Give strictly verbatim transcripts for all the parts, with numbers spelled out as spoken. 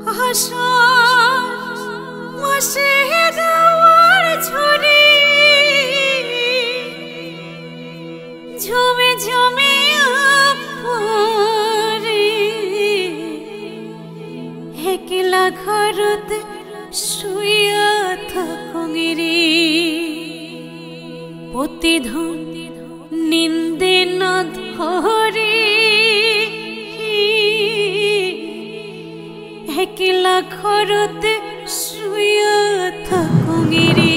আষাঢ় মাসে দেওয়ার ঝুরি ঝুমে ঝুমে পড়ে একলা ঘরতে শুইয়া থাকুঙিরি প্রতিধন নিন্দে না ধরে একলা ঘরতে শুইয়া থাকুঙিরি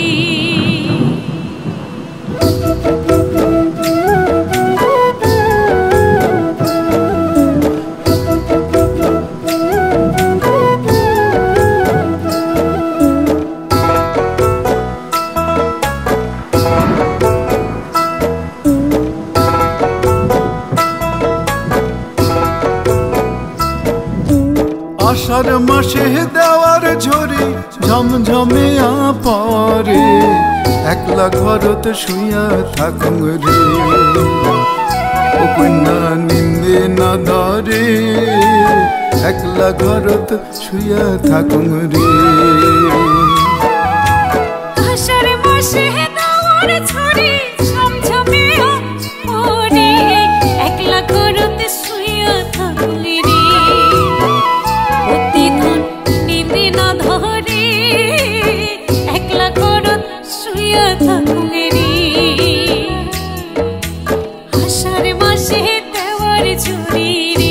আষাঢ় মাসে দেওয়ার ঝরি ঝমঝমিয়া পরে একলা ঘরত শুইয়া থাকুং রে ও কন্যা নিন্দে না ধরে একলা ঘরত শুইয়া থাকুং রে আষাঢ় মাসে দেওয়ার ঝরি ঝমঝমিয়া পরে একলা ঘরতে শুইয়া থাকুঙিরি আষাঢ় মাসে দেওয়ার ঝুরি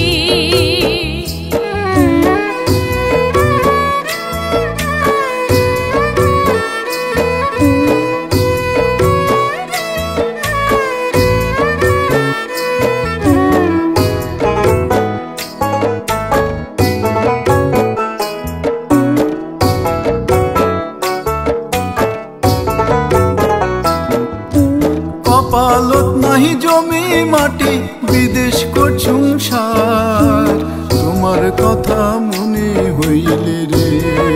কপালত নাহি জমি মাটি বিদেশ করছুম সার তোমার কথা মনে হইলে রে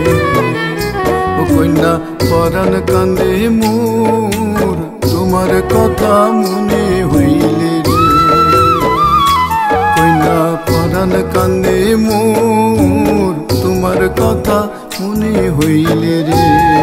ও কন্যা পরাণ কান্দে মোর তোমার কথা মনে হইলে রে কন্যা পরাণ কান্দে মোর তোমার কথা মনে হইলে রে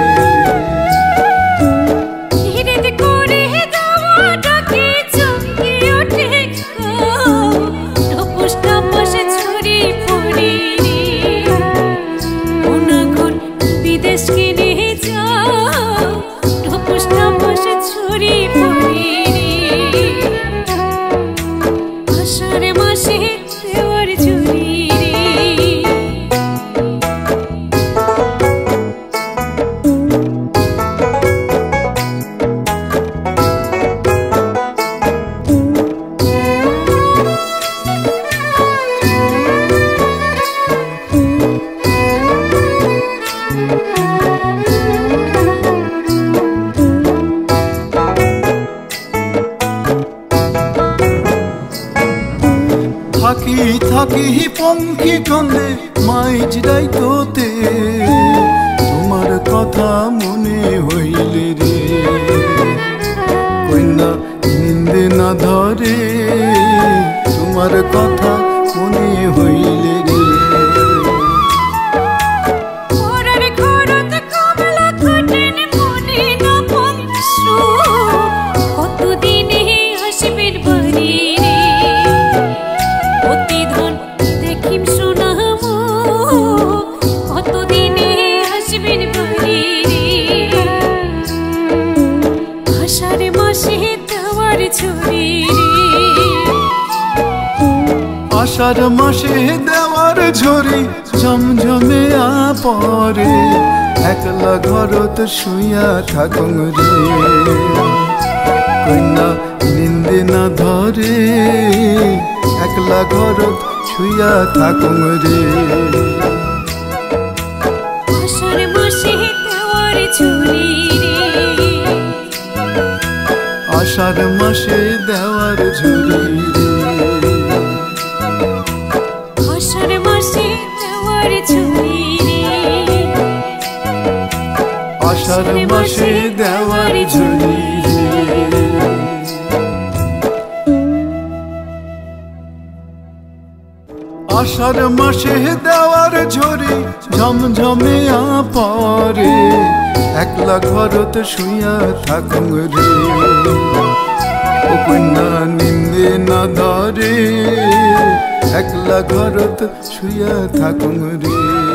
থাকি থাকি পঙ্খী কান্দে মাইজ রাইতোতে তোমার কথা মনে হইলে রে কন্যা নিন্দে না ধরে তোমার কথা মনে হইলে রে আষাঢ় মাসে দেওয়ার ঝরি ঝমঝমিয়া পরে একলা ঘরত শুইয়া থাকুং রে কন্যা নিন্দে না ধরে একলা ঘরত শুইয়া থাকুং রে আষাঢ় মাসে দেওয়ার ঝুরি আষাঢ় মাসে দেওয়ার ঝুরি আষাঢ় মাসে দেওয়ার ঝুরি আষাঢ় মাসে দেওয়ার ঝুরি আষাঢ় মাসে দেওয়ার ঝরি ঝমঝমিয়া পরে একলা ঘরত শুইয়া থাকুম রে কন্যা নিন্দে না ধরে একলা ঘরত শুইয়া থাকুম রে।